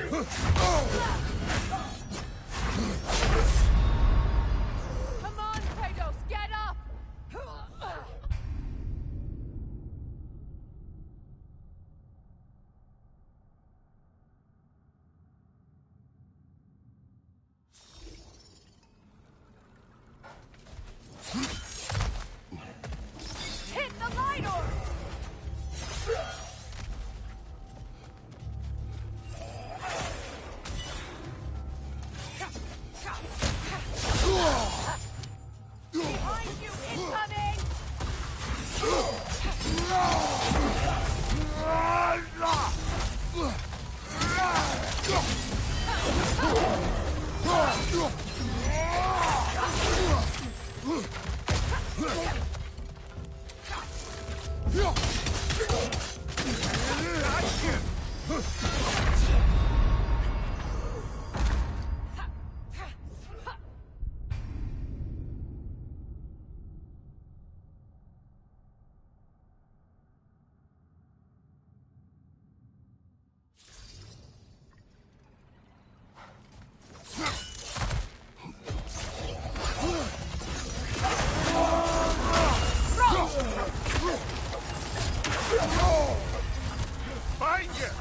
Come on, Kratos, get up! Hit the light orb! Behind you, incoming! Behind you!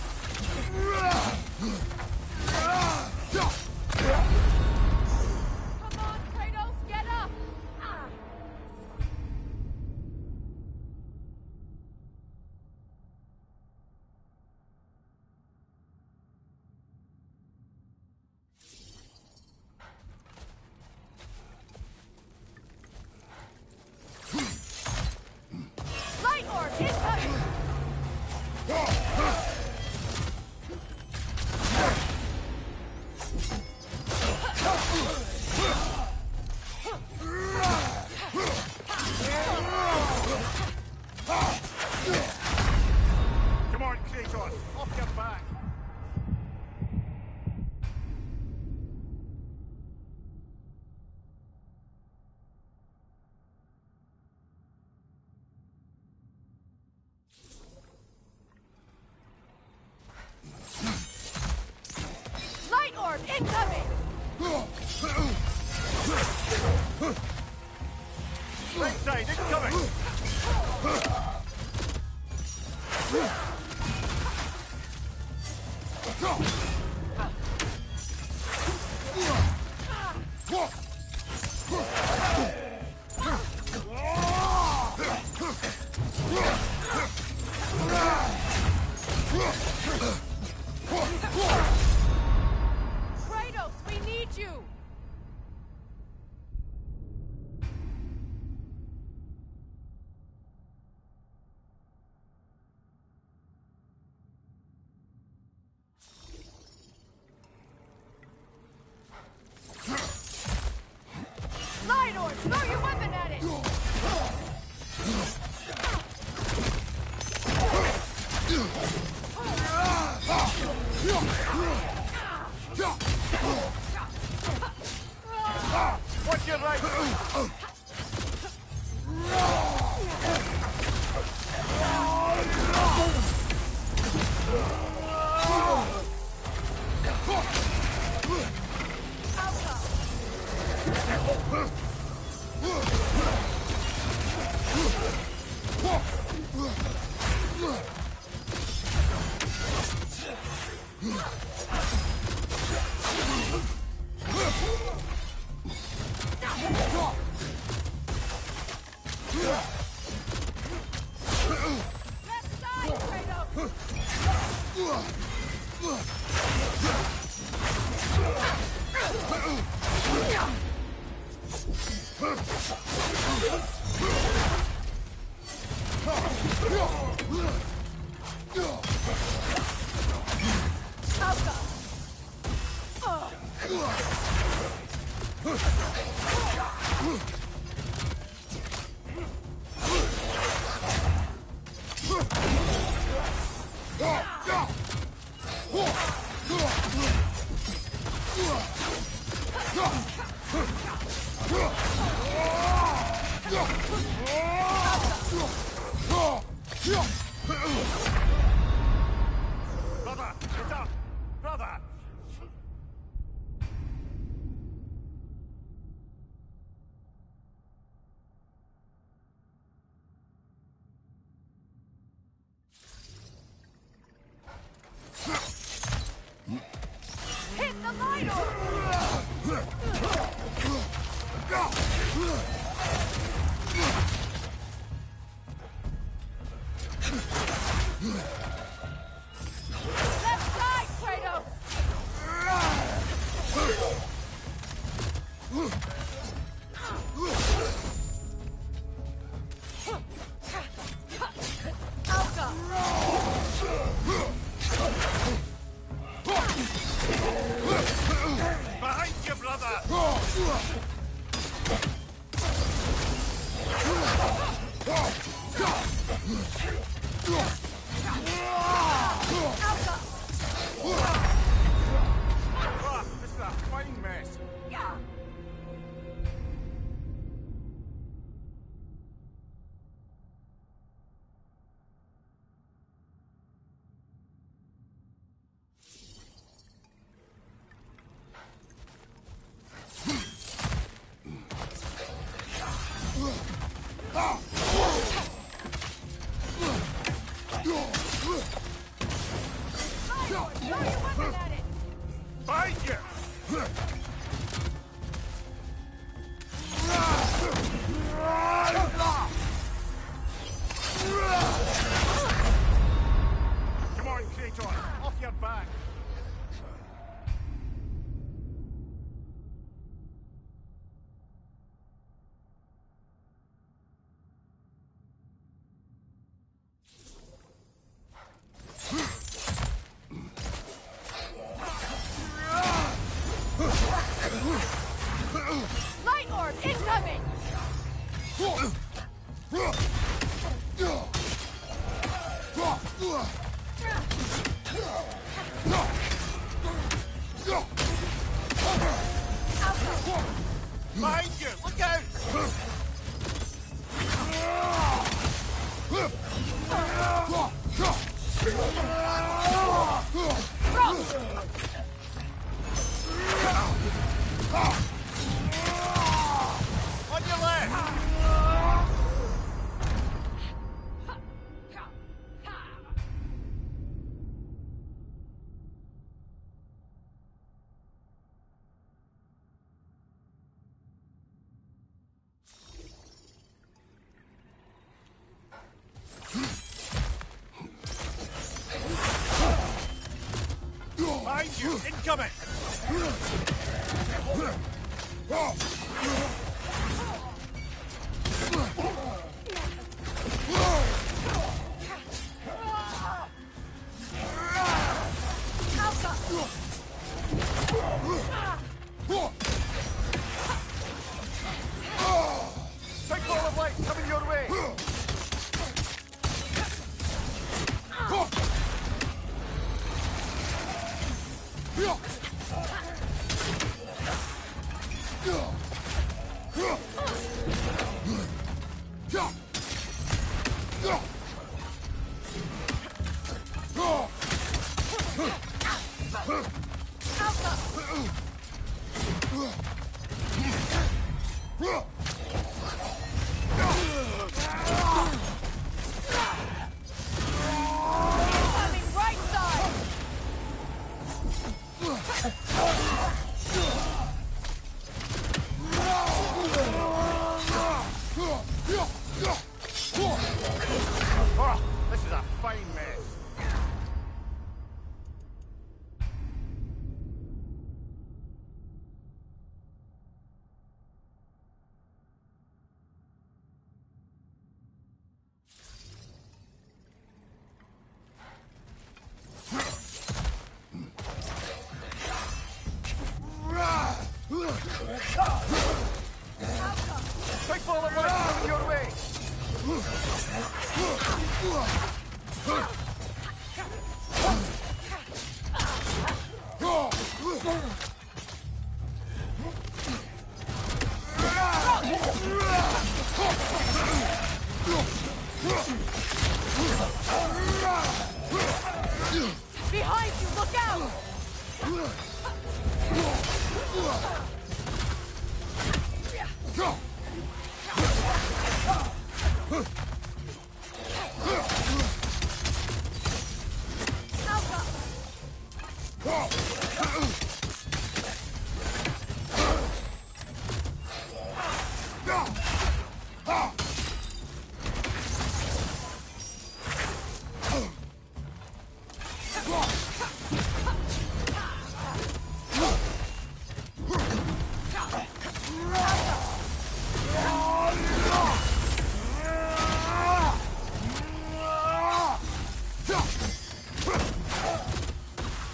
Come on, Kratos, get up! Light orb incoming! Come on, Kratos, off your back! Light orb incoming! Right side, incoming! Kratos, we need you! Light orb, throw your weapon at it! Watch your right! Left side, Kratos! Brother, it's up! Brother! Light orb! Left side, Kratos! Alka! Behind you, brother! Ah, this is a fine mess. Light orb! Throw your weapon at it! Behind you! Come on, Kratos! Off your back! Light orb incoming! Behind you! Look out! On your left! Behind you! Incoming! Big ball of light coming your way! Coming right side! Oh, this is a fine mess. Big ball of light coming your way! Behind you, look out!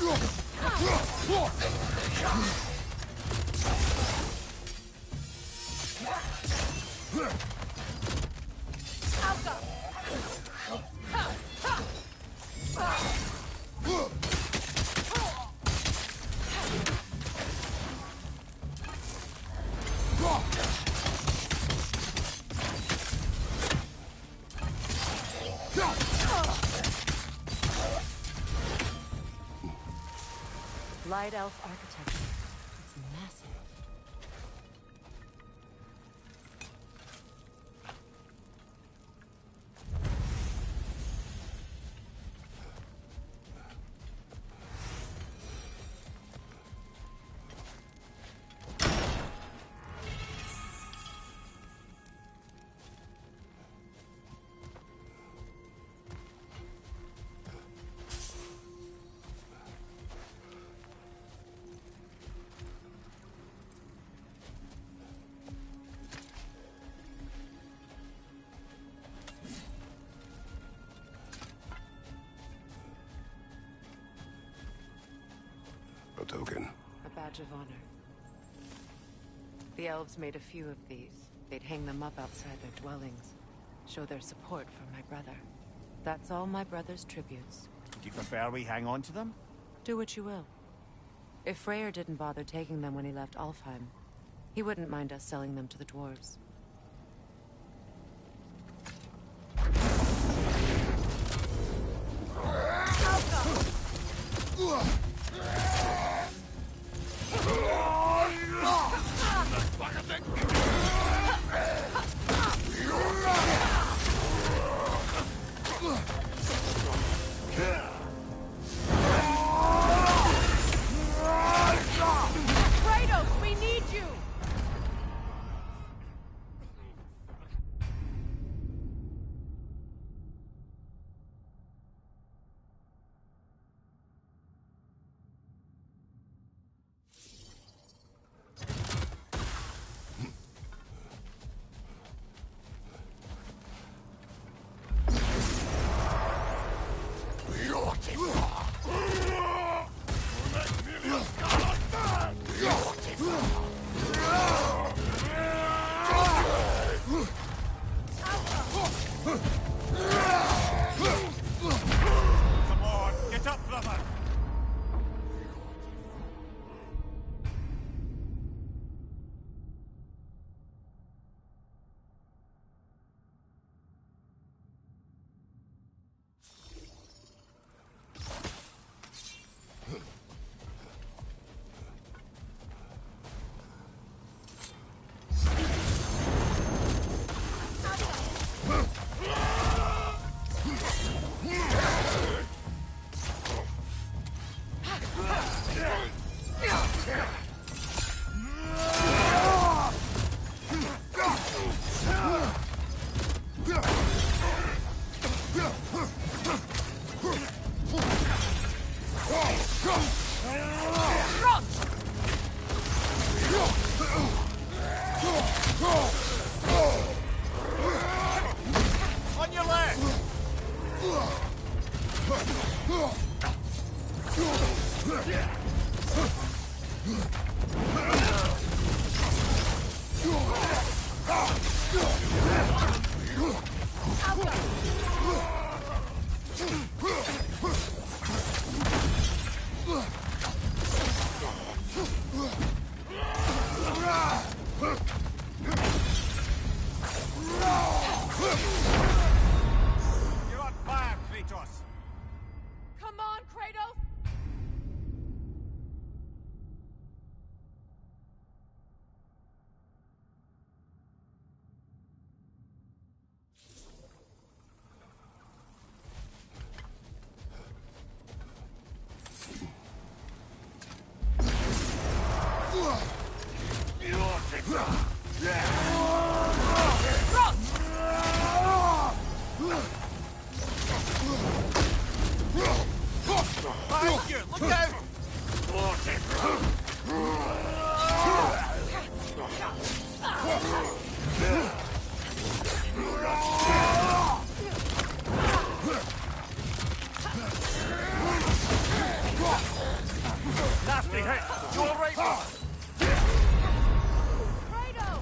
Light Elf architecture. It's massive. A token. A badge of honor. The elves made a few of these. They'd hang them up outside their dwellings. Show their support for my brother. That's all my brother's tributes. Do you prefer we hang on to them? Do what you will. If Freyr didn't bother taking them when he left Alfheim, he wouldn't mind us selling them to the dwarves. Kratos, we need you! Come on, get up, brother! On your left! You're on fire, Kratos! Come on, Kratos! Behind you! Look out! Nasty hit! You alright, boss? Kratos!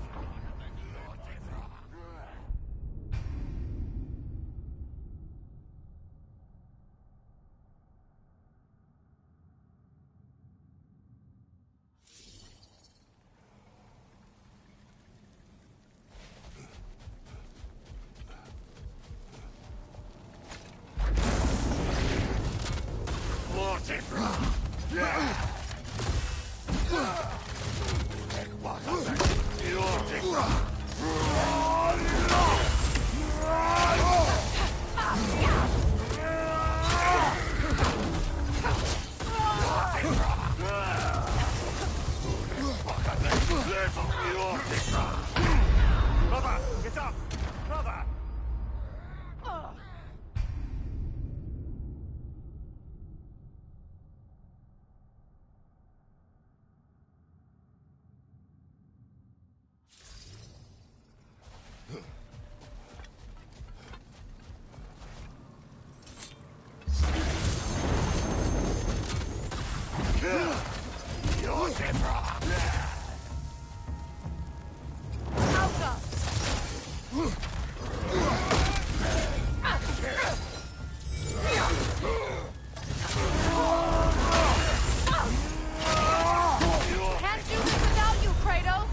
Brother, get up! Brother! Can't do this without you, Kratos!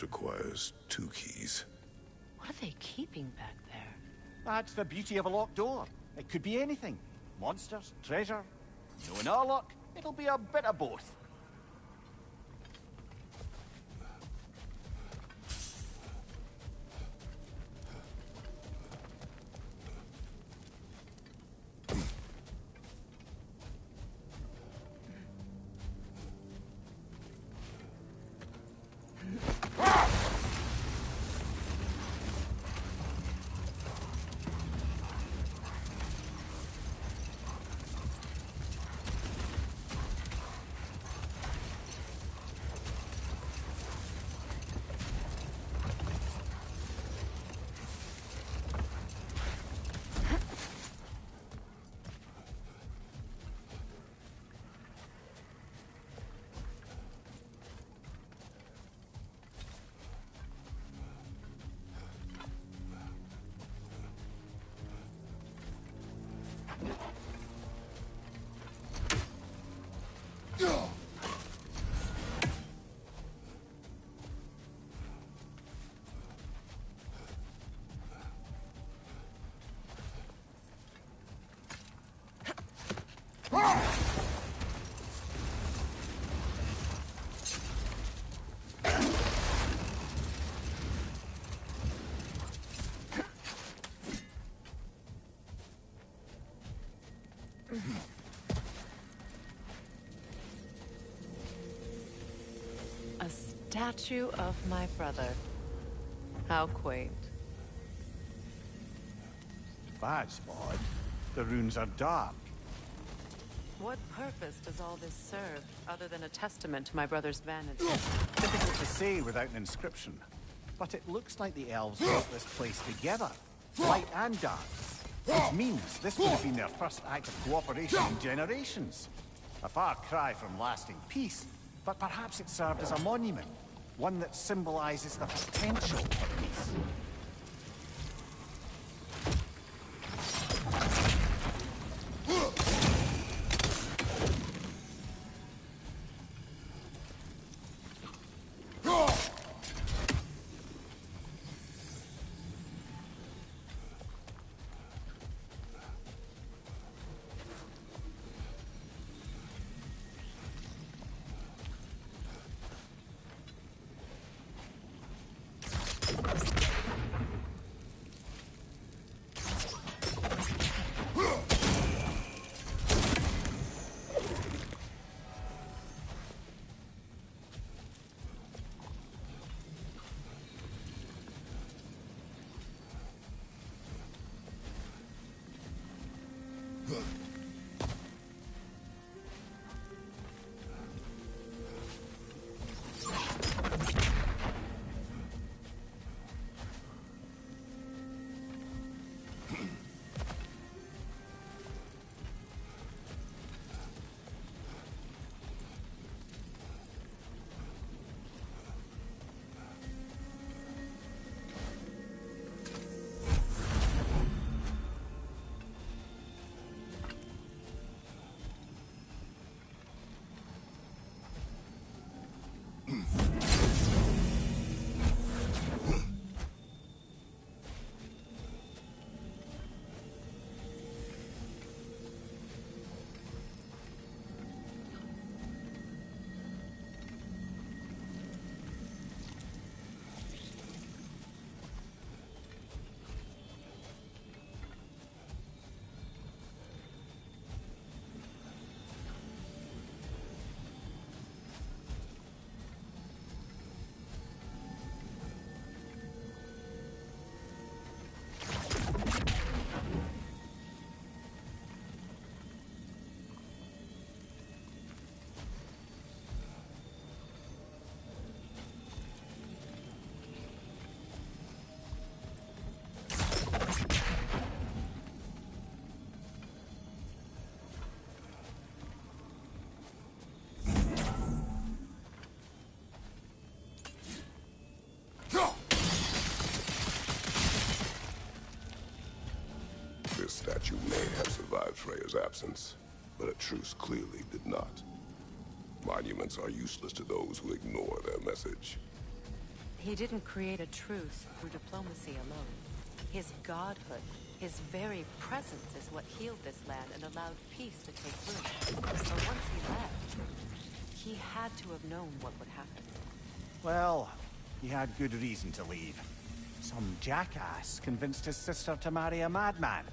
It requires 2 keys. What are they keeping back there? That's the beauty of a locked door. It could be anything. Monsters, treasure. Knowing our luck, it'll be a bit of both. A statue of my brother. How quaint. That's odd. The runes are dark. What purpose does all this serve, other than a testament to my brother's vanity? Difficult to say without an inscription. But it looks like the elves brought this place together. Light and dark. Which means this would have been their first act of cooperation in generations. A far cry from lasting peace, but perhaps it served as a monument. One that symbolizes the potential for peace. This statue may have survived Freya's absence, but a truce clearly did not. Monuments are useless to those who ignore their message. He didn't create a truce through diplomacy alone. His godhood, his very presence is what healed this land and allowed peace to take root. But once he left, he had to have known what would happen. Well, he had good reason to leave. Some jackass convinced his sister to marry a madman.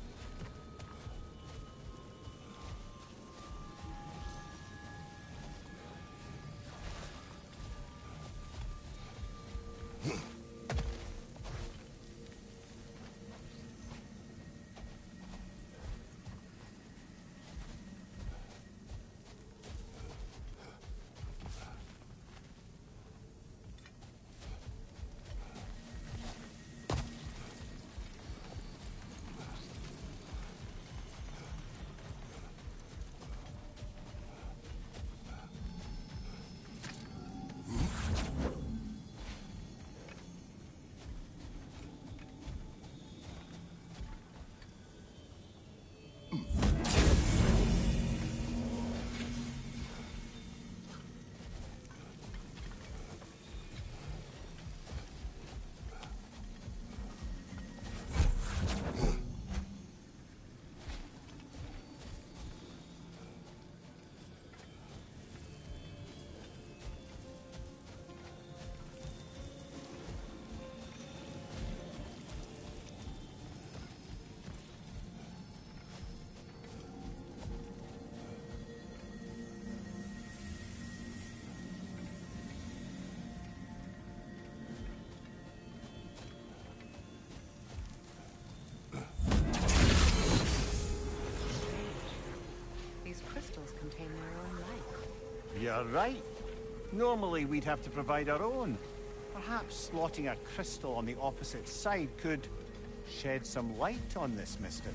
Contain their own life. You're right. Normally we'd have to provide our own. Perhaps slotting a crystal on the opposite side could shed some light on this mystery.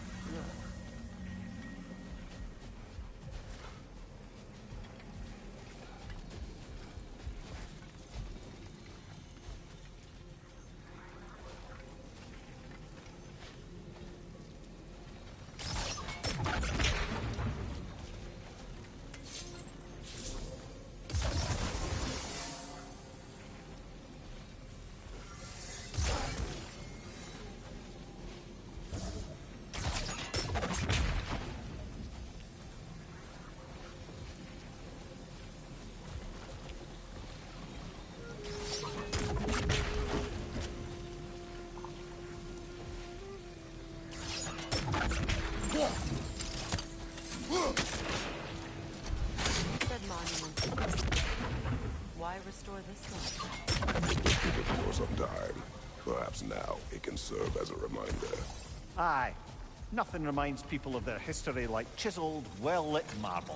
Why restore this one? Keep it for some time. Perhaps now it can serve as a reminder. Aye. Nothing reminds people of their history like chiseled, well-lit marble.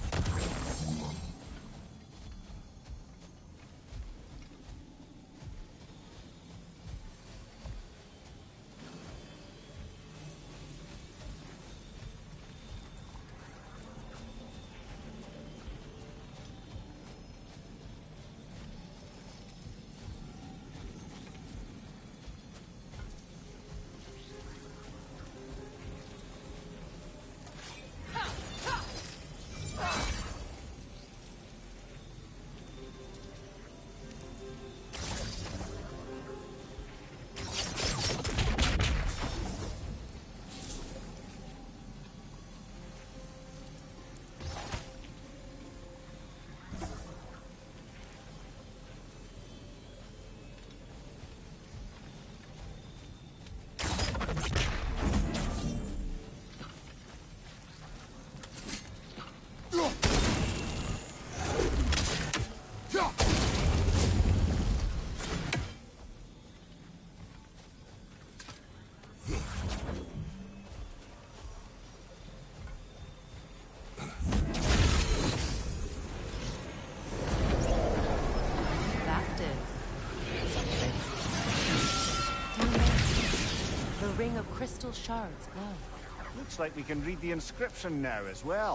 Ring of crystal shards glow. Looks like we can read the inscription now as well.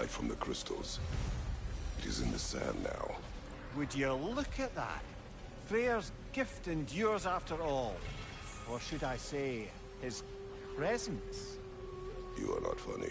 life from the crystals. It is in the sand now. Would you look at that? Freyr's gift endures after all. Or should I say, his presence? You are not funny.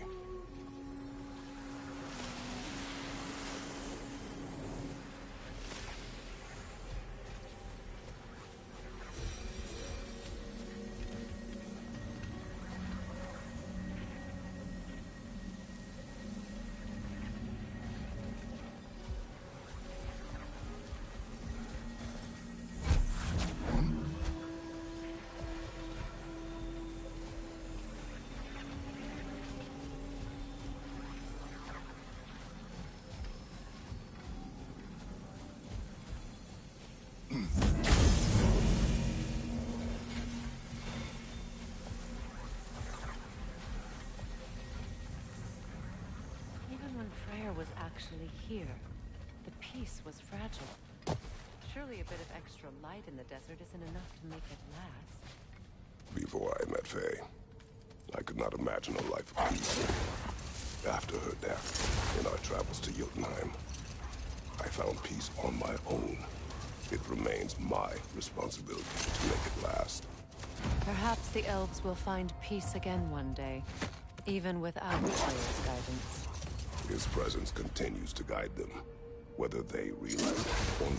Was actually here. The peace was fragile. Surely a bit of extra light in the desert isn't enough to make it last. Before I met Faye, I could not imagine a life of peace. After her death, in our travels to Jotunheim, I found peace on my own. It remains my responsibility to make it last. Perhaps the elves will find peace again one day, even without Freyr's guidance. His presence continues to guide them, whether they realize it or not.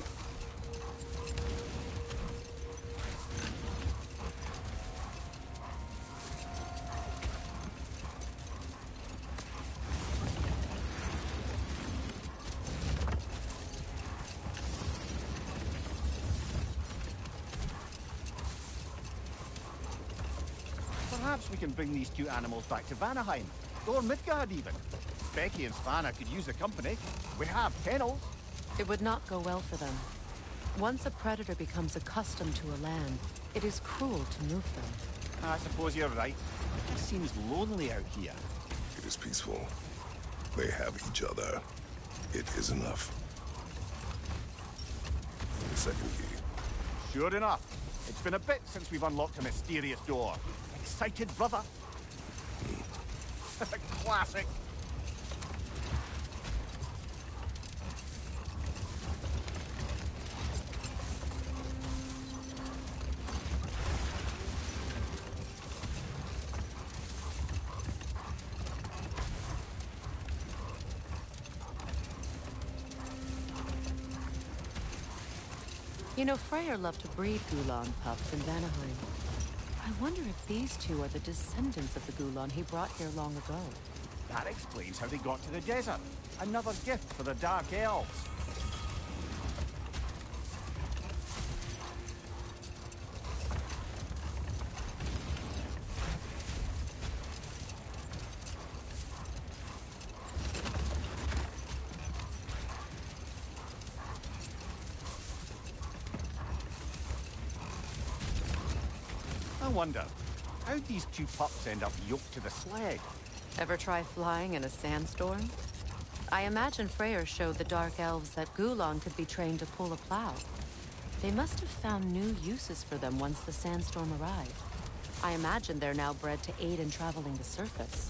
Perhaps we can bring these two animals back to Vanaheim, or Midgard even. Becky and Svanna could use the company. We have kennels. It would not go well for them. Once a predator becomes accustomed to a land, it is cruel to move them. I suppose you're right. It seems lonely out here. It is peaceful. They have each other. It is enough. The second key. Sure enough. It's been a bit since we've unlocked a mysterious door. Excited, brother? Classic. You know, Freyr loved to breed Gulan pups in Vanaheim. I wonder if these two are the descendants of the Gulan he brought here long ago. That explains how they got to the desert. Another gift for the Dark Elves. I wonder, how'd these two pups end up yoked to the sled? Ever try flying in a sandstorm? I imagine Freyr showed the Dark Elves that Gulan could be trained to pull a plow. They must have found new uses for them once the sandstorm arrived. I imagine they're now bred to aid in traveling the surface.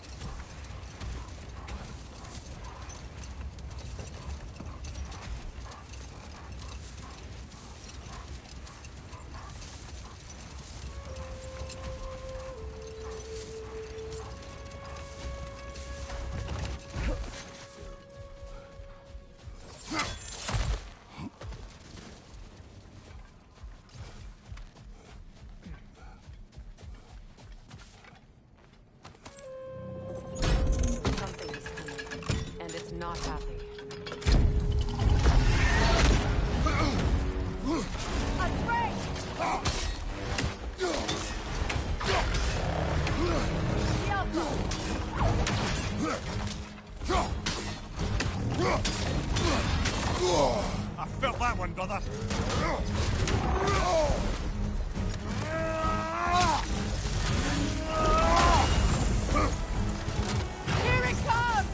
Not happy. I felt that one, brother. Here it comes!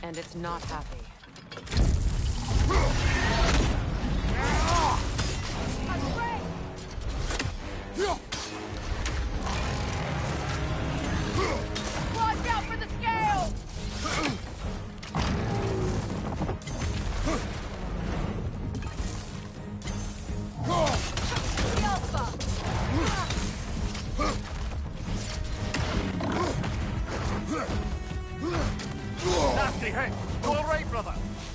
and it's not happy. Watch out for the scales! The Alpha! Nasty hit! You all right, brother?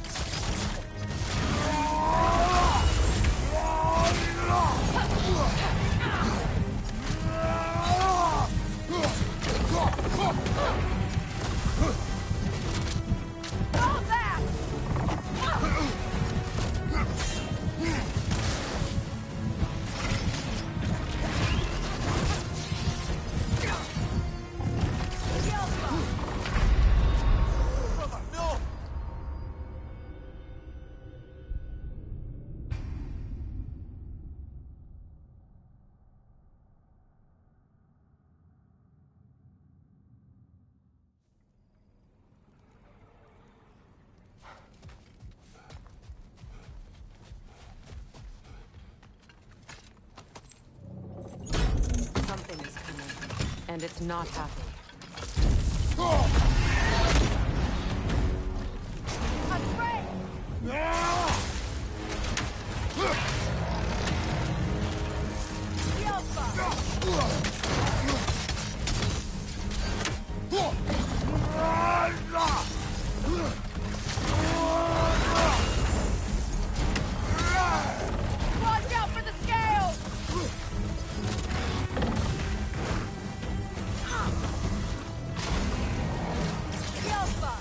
All that! The Alpha! Brother, no! Something is coming, and it's not happy. Afraid! The Alpha! Watch out for the scales! The Alpha!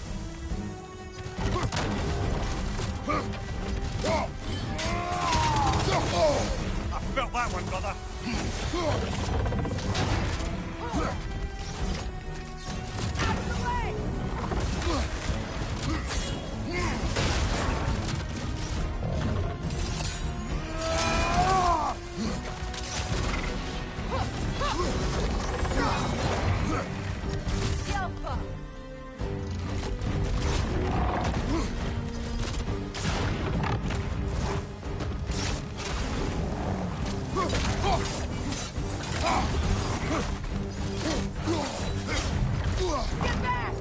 I felt that one, brother. Out of the way! The Alpha! Get back!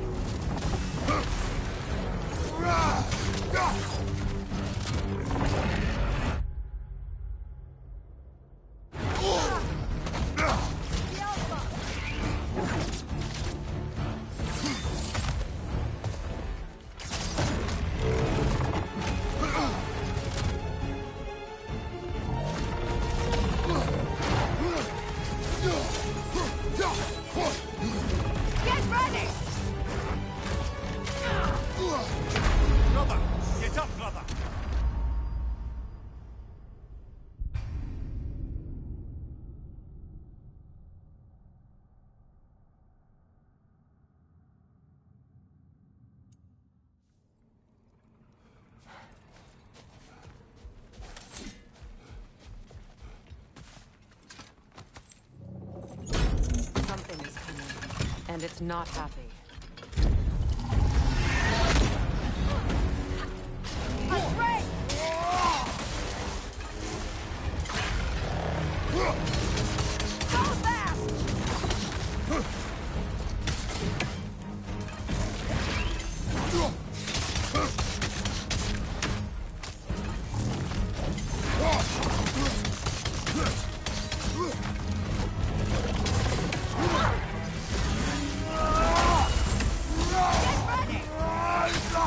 The Alpha! Get ready! Brother, get up, brother. Something is coming, and it's not happy. Afraid! Go fast! Get ready!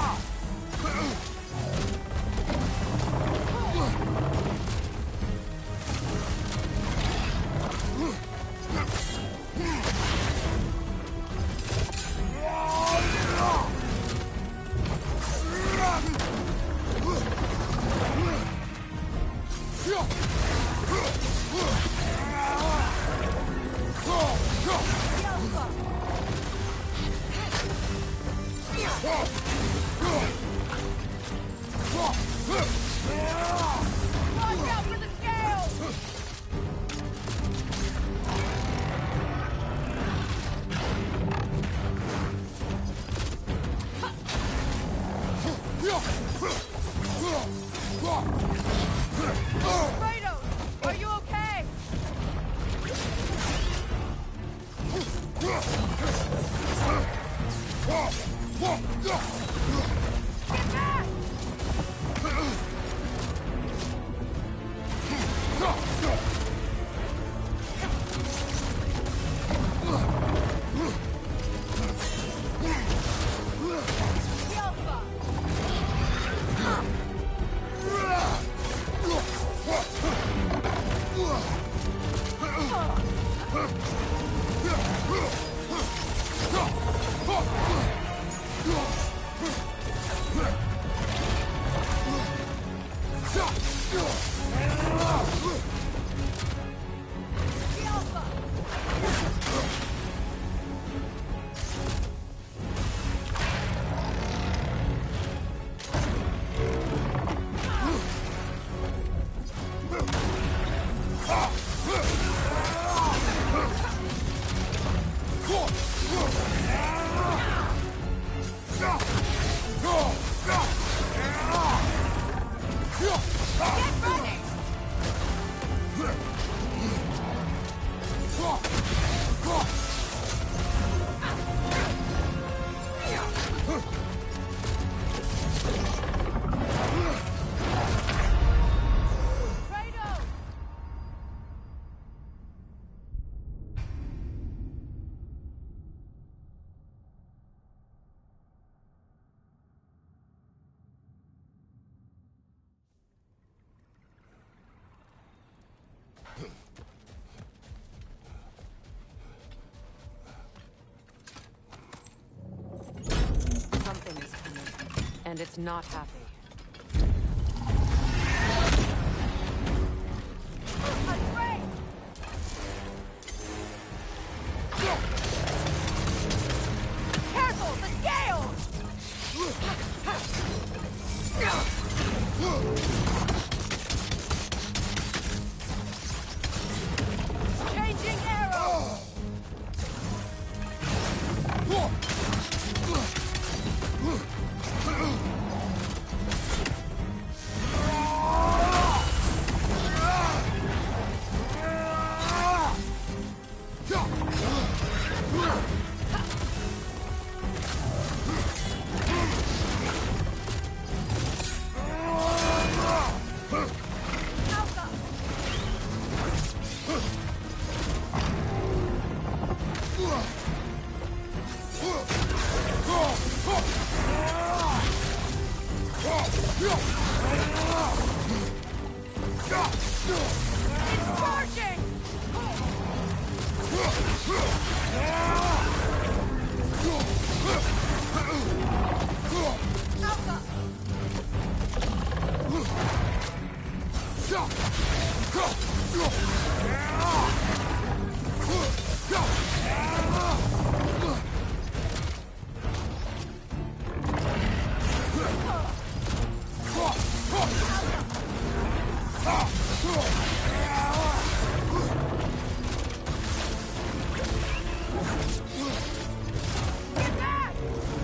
The Alpha! Watch out for the scales! and it's not happy. Afraid! Careful, the scales! Changing arrow! It's charging! Get back!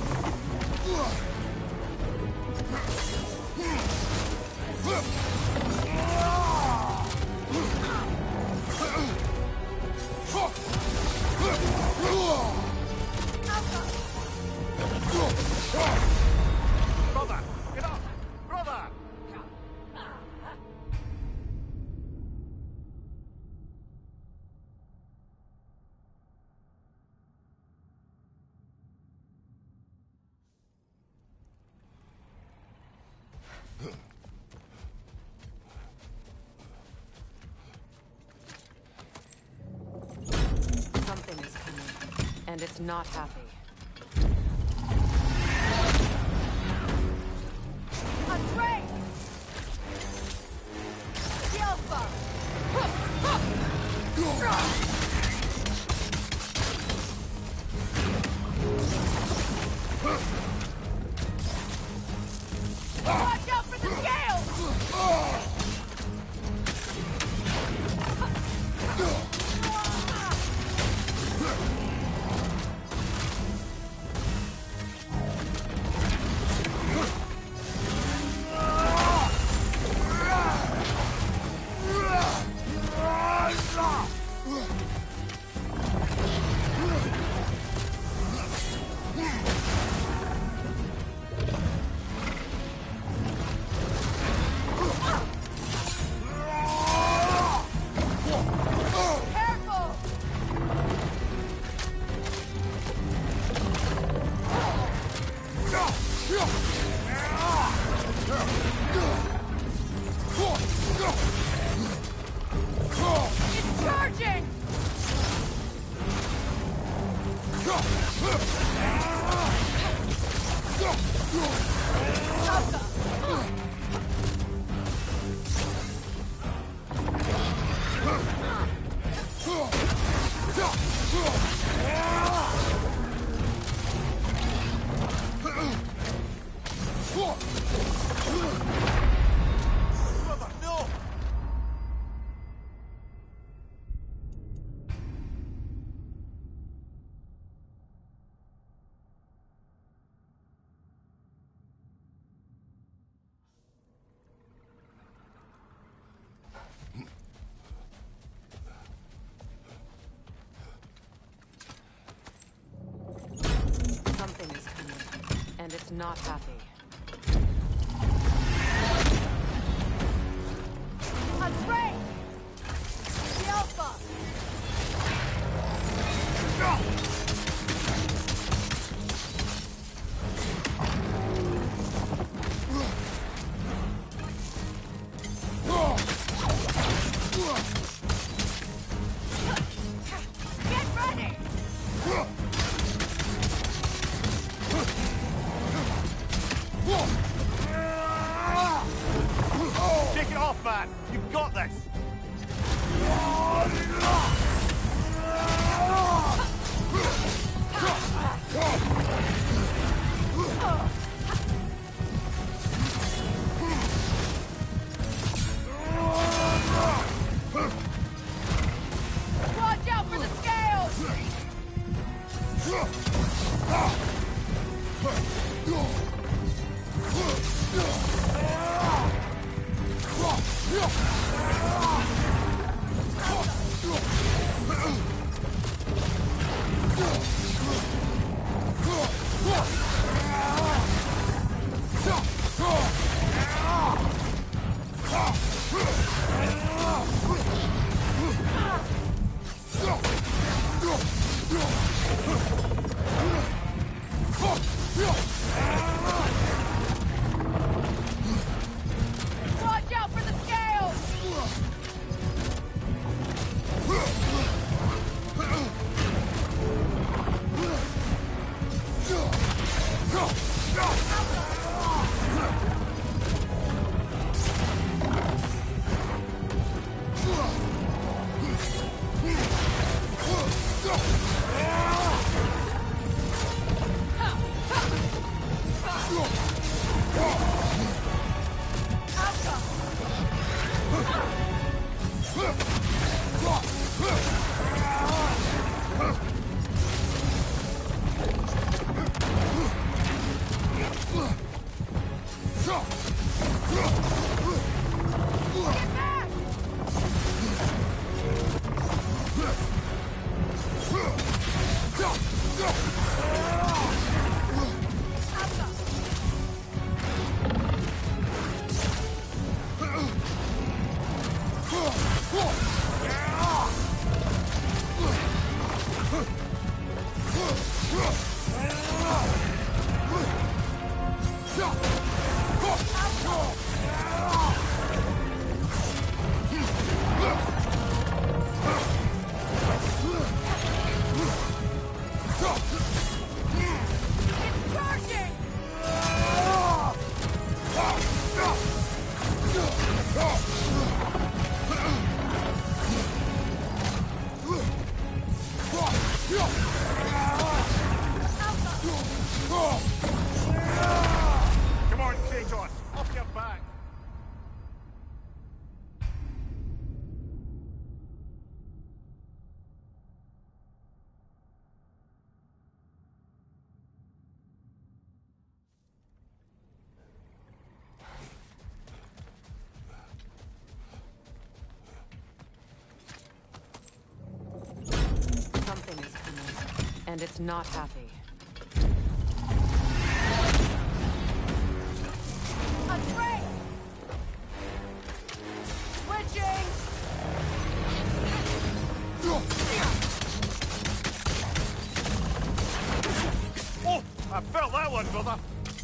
Brother! Get up! Brother! Something is coming, and it's not happy. Afraid! The Alpha! Watch out for the scales! Careful! It's charging! Brother, no! Something is coming, and it's not happy. Afraid! The Alpha! Get ready! Whoa! Watch out for the scales! Watch out for the scales! Come on, Kratos, off your back. Something is coming, and it's not happy. Untrain! Switching! Oh, I felt that one, brother.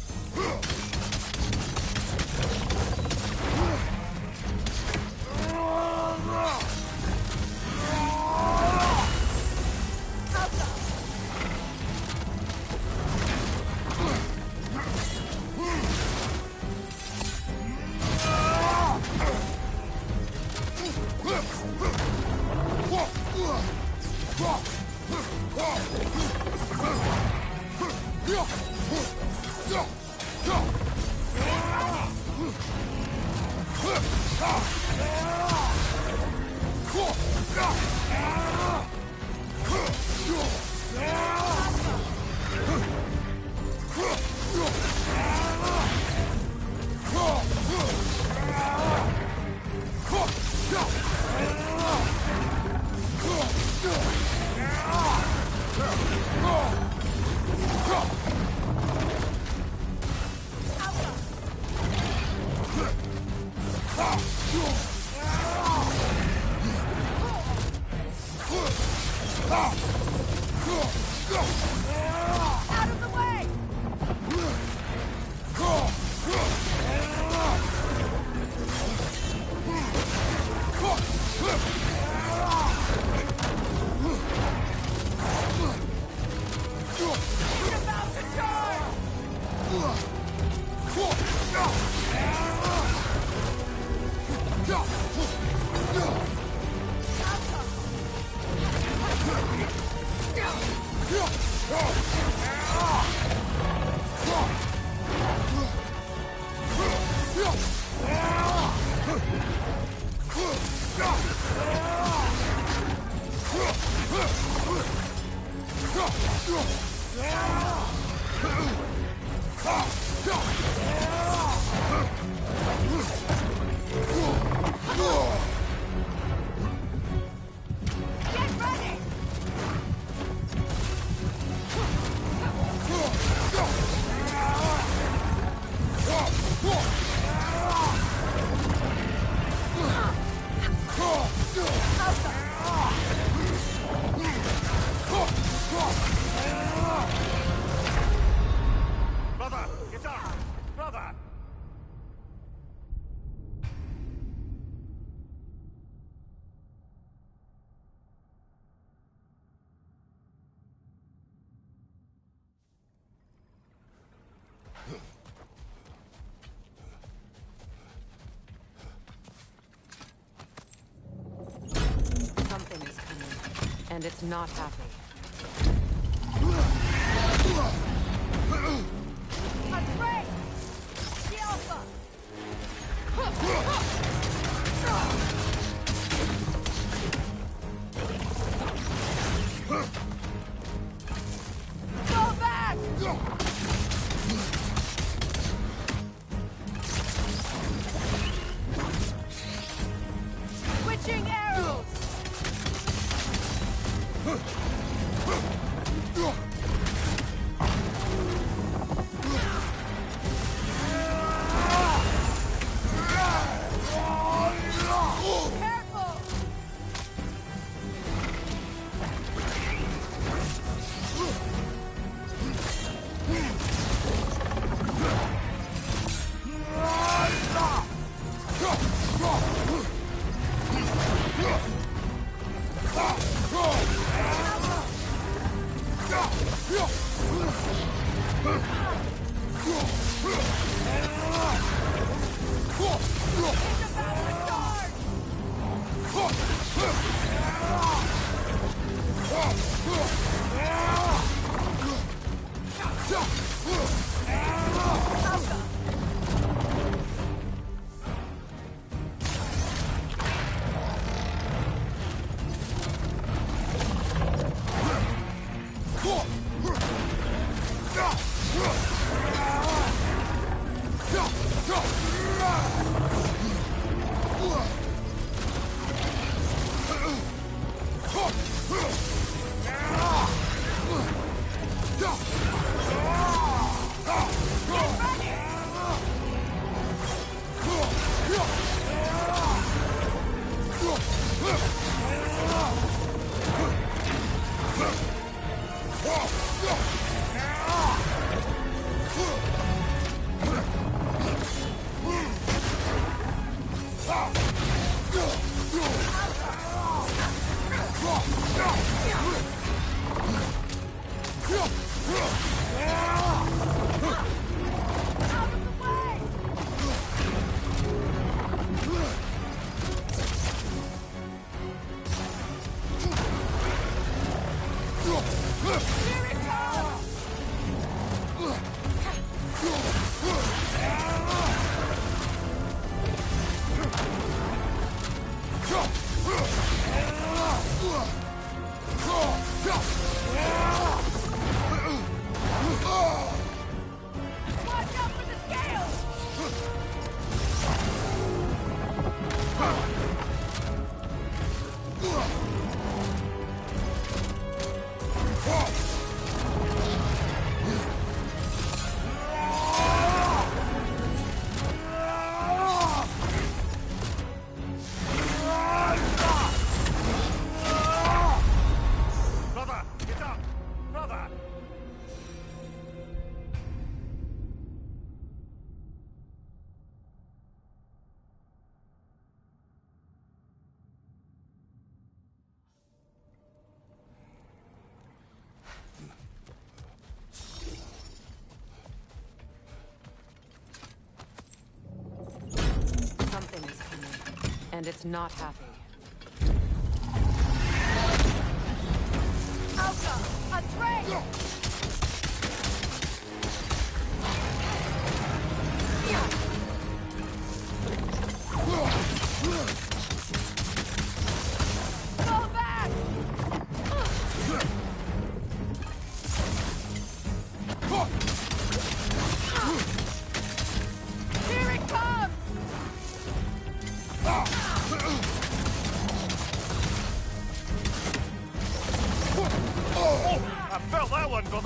Out of the way! He's about to charge! And it's not happy. Atreus! The Alpha! Go back! Switching arrows! Careful! Watch out for the scales! Brother, get up! Brother! Something is coming. And it's not happy. Alka! Atreus! Go back! Here it comes! Oh! I felt that one, brother!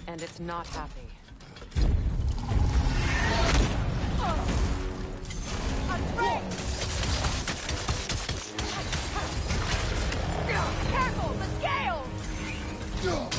And it's not happy. Careful, the scales!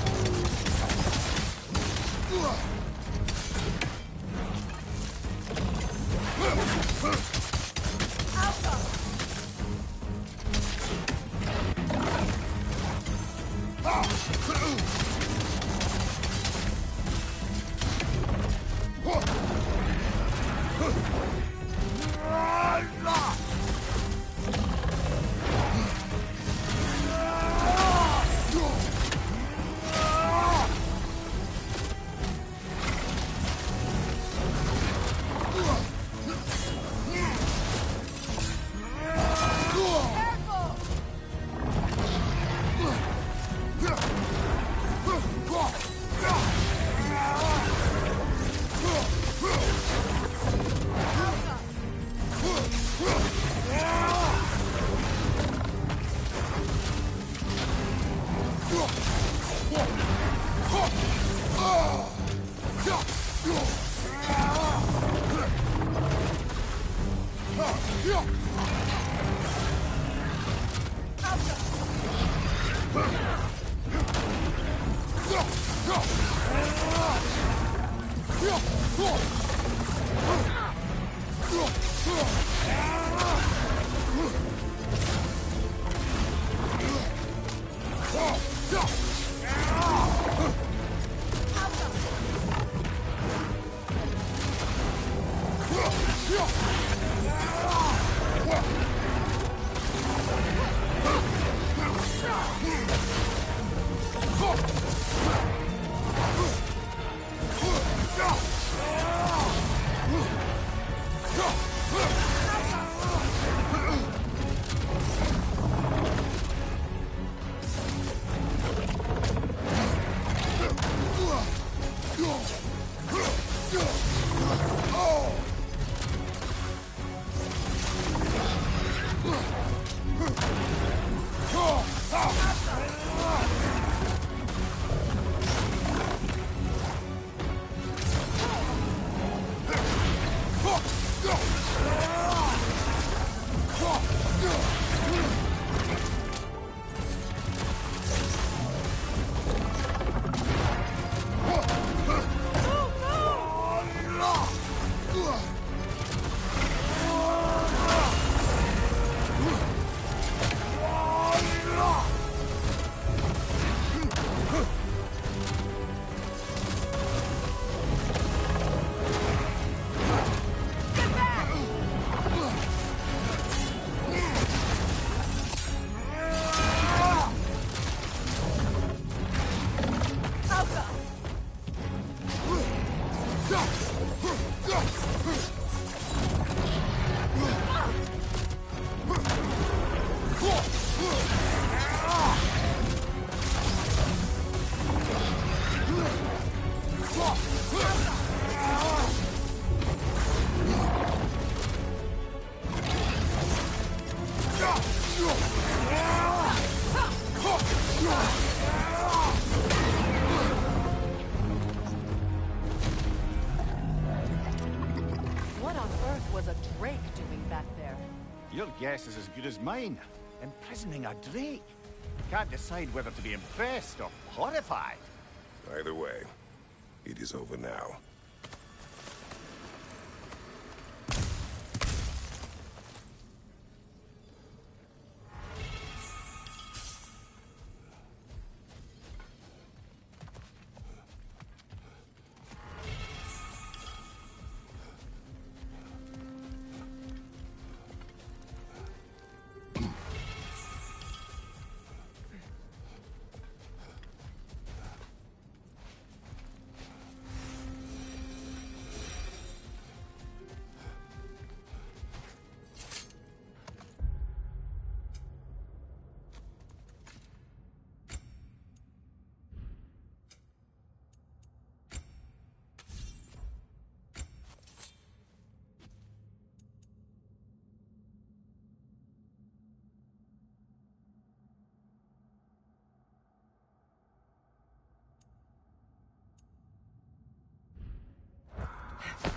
What on earth was a Drake doing back there? Your guess is as good as mine. Imprisoning a Drake. Can't decide whether to be impressed or horrified. Either way, it is over now.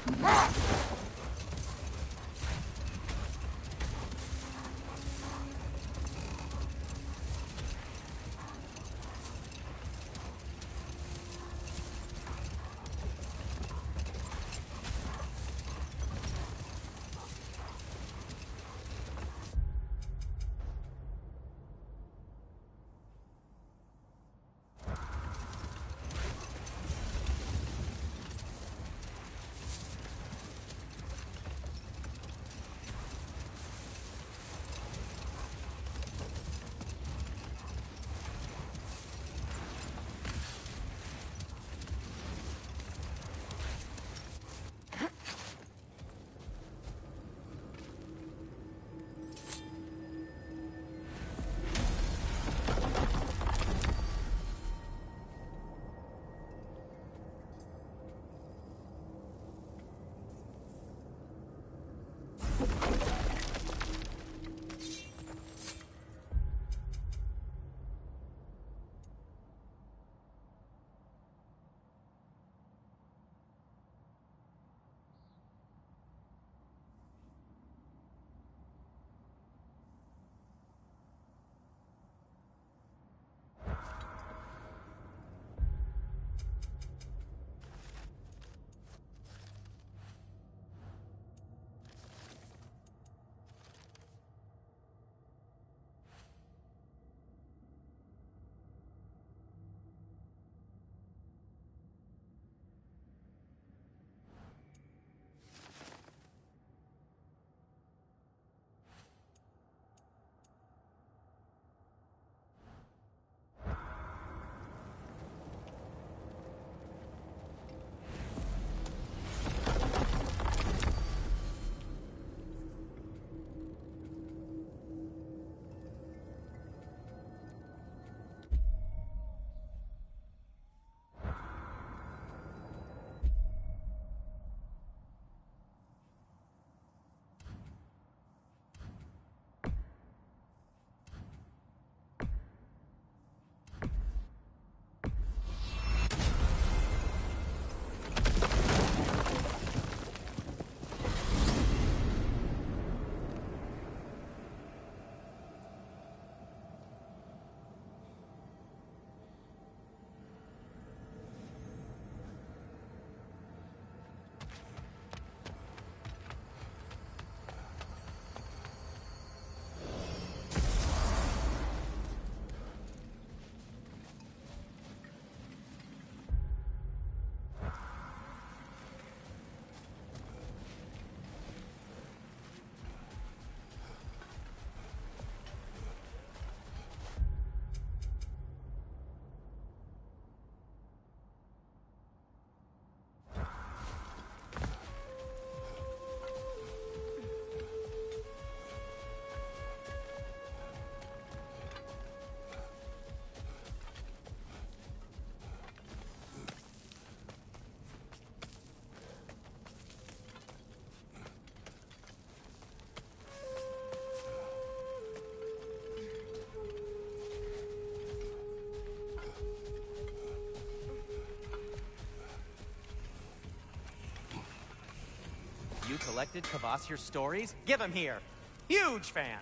You collected Kvasir's stories? Give them here. Huge fan.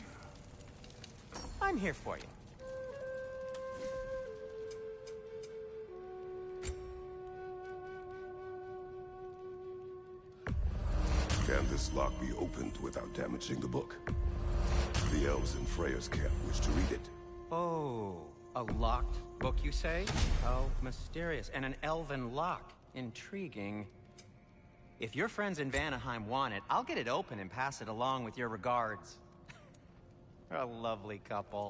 I'm here for you. Can this lock be opened without damaging the book? The elves in Freya's camp wish to read it. Oh, a locked book, you say? How mysterious. And an elven lock. Intriguing. If your friends in Vanaheim want it, I'll get it open and pass it along with your regards. A lovely couple.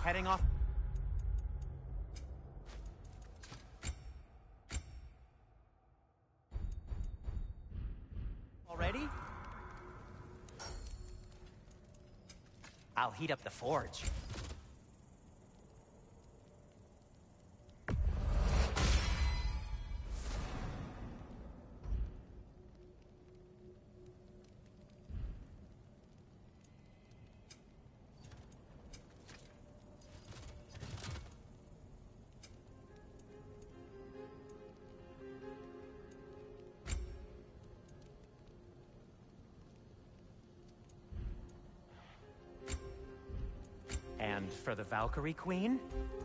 heading off... Already? I'll heat up the forge. And for the Valkyrie Queen?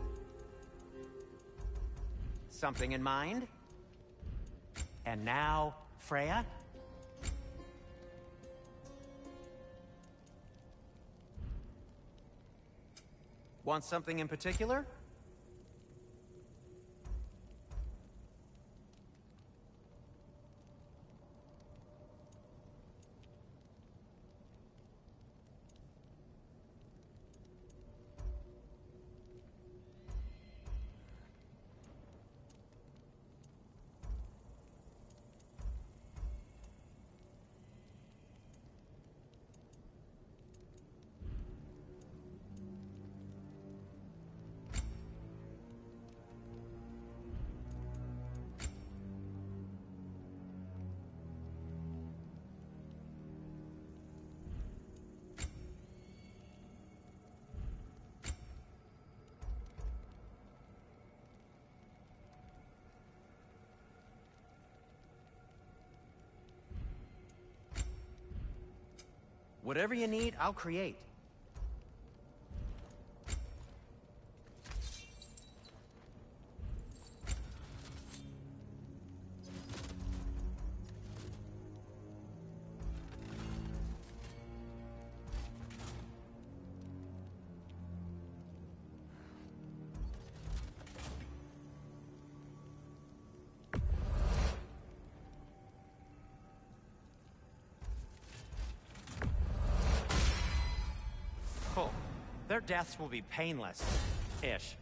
Something in mind? And now, Freya? Want something in particular? Whatever you need, I'll create. Cool. Their deaths will be painless-ish.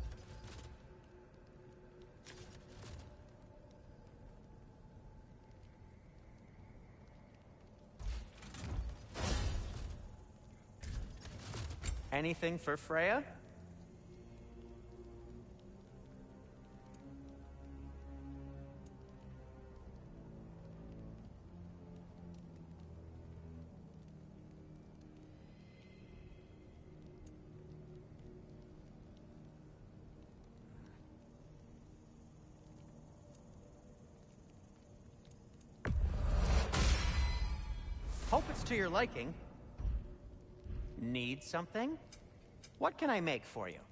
Anything for Freya? Hope it's to your liking. Need something? What can I make for you?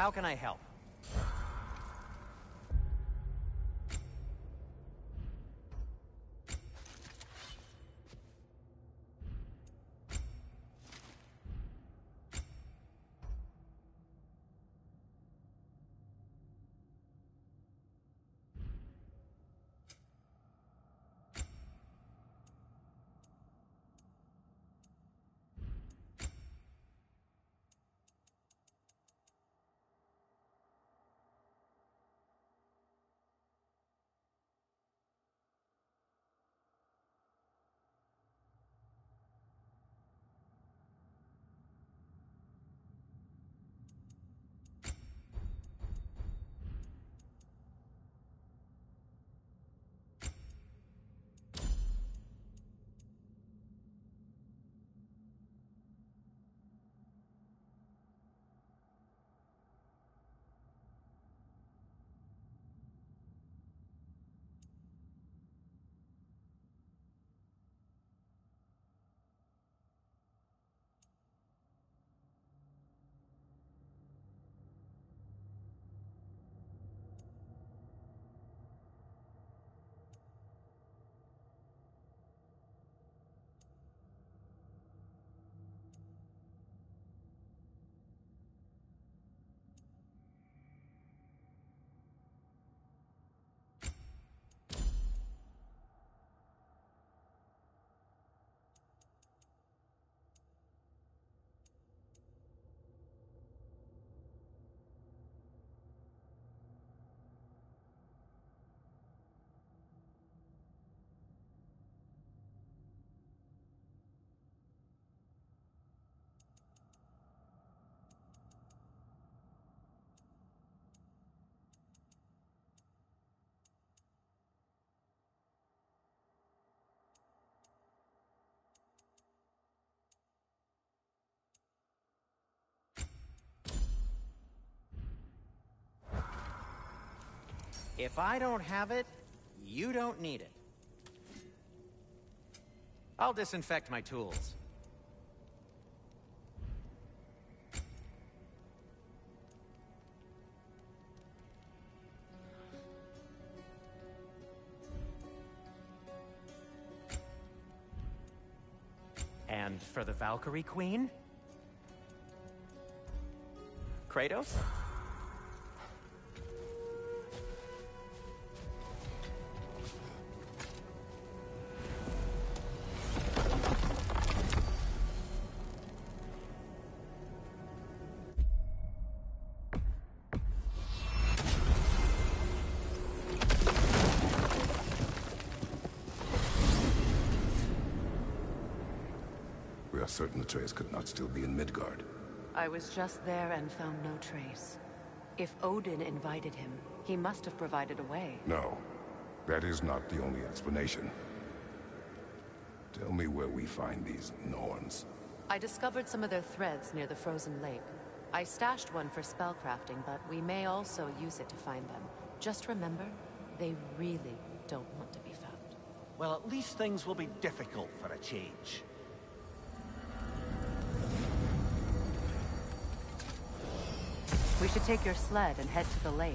How can I help? If I don't have it, you don't need it. I'll disinfect my tools. And for the Valkyrie Queen? Kratos? We are certain Atreus could not still be in Midgard. I was just there and found no trace. If Odin invited him, he must have provided a way. No, that is not the only explanation. Tell me where we find these Norns. I discovered some of their threads near the frozen lake. I stashed one for spellcrafting, but we may also use it to find them. Just remember, they really don't want to be found. Well, at least things will be difficult for a change. We should take your sled and head to the lake.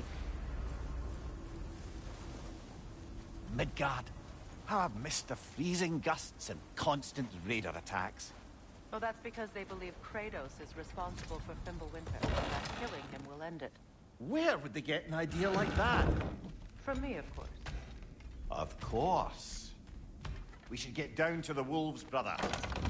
Midgard. How I've missed the freezing gusts and constant raider attacks. Oh, that's because they believe Kratos is responsible for Fimbulwinter, and that killing him will end it. Where would they get an idea like that? From me, of course. Of course. We should get down to the wolves, brother.